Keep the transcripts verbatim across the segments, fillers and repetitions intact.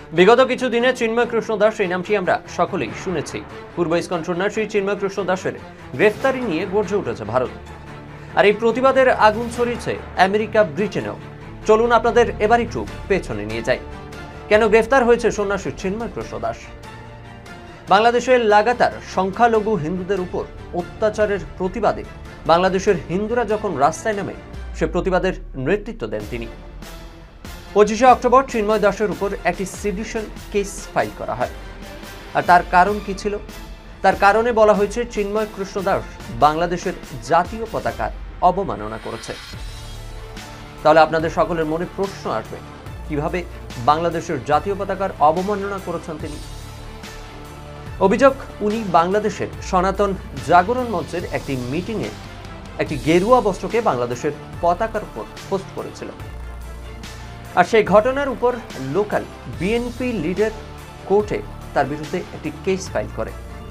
বিগত কিছু দিনে চিন্ময় কৃষ্ণ দাস এই নামটি আমরা সকলেই শুনেছি। পূর্ব ইসকন সন্ন্যাসী চিন্ময় কৃষ্ণ দাসের গ্রেফতারি নিয়ে গর্জে উঠেছে ভারত, আর এই প্রতিবাদের আগুন ছড়িয়েছে আমেরিকা, ব্রিটেনেও। চলুন আপনাদের এবার একটু পেছনে নিয়ে যাই। কেন গ্রেফতার হয়েছে সন্ন্যাসী চিন্ময় কৃষ্ণ দাস? বাংলাদেশের লাগাতার সংখ্যালঘু হিন্দুদের উপর অত্যাচারের প্রতিবাদে বাংলাদেশের হিন্দুরা যখন রাস্তায় নামে, সে প্রতিবাদের নেতৃত্ব দেন তিনি। পঁচিশে অক্টোবর চিন্ময় দাসের উপর একটি সেডিশন কেস ফাইল করা হয়। আর তার কারণ কি ছিল? তার কারণে বলা হয়েছে চিন্ময় কৃষ্ণ দাস বাংলাদেশের জাতীয় পতাকার অবমাননা করেছে। তাহলে আপনাদের সকলের মনে প্রশ্ন আসবে, কিভাবে বাংলাদেশের জাতীয় পতাকার অবমাননা করেছেন তিনি? অভিযোগ, উনি বাংলাদেশের সনাতন জাগরণ মঞ্চের একটি মিটিংয়ে একটি গেরুয়া বস্ত্রকে বাংলাদেশের পতাকার উপর পোস্ট করেছিল। আর সেই ঘটনার উপর লোকাল বিএনপি লিডার কোর্টে তার বিরুদ্ধে একটি কেস ফাইল করে।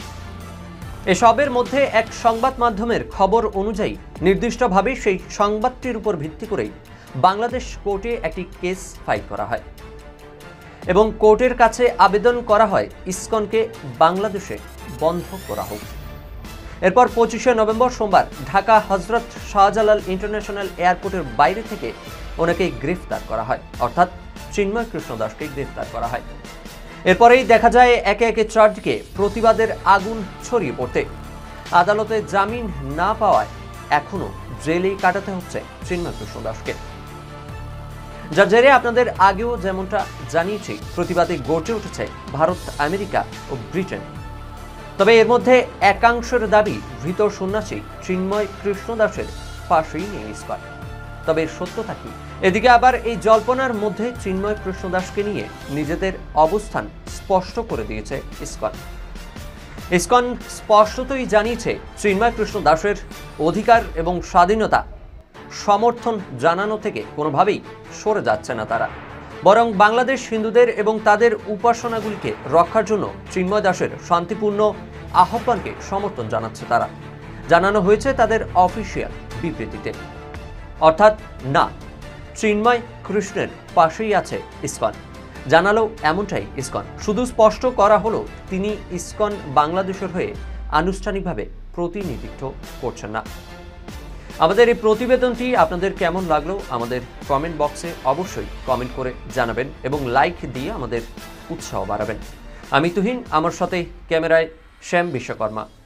এসবের মধ্যে এক সংবাদ মাধ্যমের খবর অনুযায়ী নির্দিষ্টভাবে সেই সংবাদটির উপর ভিত্তি করেই বাংলাদেশ কোর্টে একটি কেস ফাইল করা হয় এবং কোর্টের কাছে আবেদন করা হয় ইসকনকে বাংলাদেশে বন্ধ করা হোক। এরপর পঁচিশে নভেম্বর সোমবার ঢাকা হজরত শাহজালাল ইন্টারন্যাশনাল এয়ারপোর্টের বাইরে থেকে ওনাকে গ্রেফতার করা হয়, অর্থাৎ চিন্ময় কৃষ্ণ দাসকে গ্রেফতার করা হয়। এরপরেই দেখা যায় একে একে চারদিকে প্রতিবাদের আগুন ছড়িয়ে পড়তে। আদালতে জামিন না পাওয়ায় এখনো জেলেই কাটাতে হচ্ছে চিন্ময় কৃষ্ণ দাসকে। যার জেরে আপনাদের আগেও যেমনটা জানিয়েছি, প্রতিবাদে গর্জে উঠেছে ভারত, আমেরিকা ও ব্রিটেন। তবে এর মধ্যে একাংশের দাবি ধৃত সন্ন্যাসী চিন্ময় কৃষ্ণ দাসের ফাঁসি নিয়ে ইসকন। তবে সত্যতা কি? এদিকে আবার এই জল্পনার মধ্যে চিন্ময় কৃষ্ণ দাসকে নিয়ে নিজেদের অবস্থান স্পষ্ট করে দিয়েছে ইসকন। ইসকন স্পষ্টতই জানিয়েছে চিন্ময় কৃষ্ণ দাসের অধিকার এবং স্বাধীনতা সমর্থন জানানো থেকে কোনোভাবেই সরে যাচ্ছে না তারা, বরং বাংলাদেশ হিন্দুদের এবং তাদের উপাসনাগুলিকে রক্ষার জন্য চিন্ময় দাসের শান্তিপূর্ণ আহ্বানকে সমর্থন জানাচ্ছে তারা। জানানো হয়েছে তাদের অফিসিয়াল বিবৃতিতে। অর্থাৎ না, চিন্ময় কৃষ্ণের পাশেই আছে ইসকন। জানালো এমনটাই ইসকন। শুধু স্পষ্ট করা হলো তিনি ইসকন বাংলাদেশের হয়ে আনুষ্ঠানিকভাবে প্রতিনিধিত্ব করছেন না। আমাদের এই প্রতিবেদনটি আপনাদের কেমন লাগলো আমাদের কমেন্ট বক্সে অবশ্যই কমেন্ট করে জানাবেন এবং লাইক দিয়ে আমাদের উৎসাহ বাড়াবেন। আমি তুহিন, আমার সাথে ক্যামেরায় শ্যাম বিশ্বকর্মা।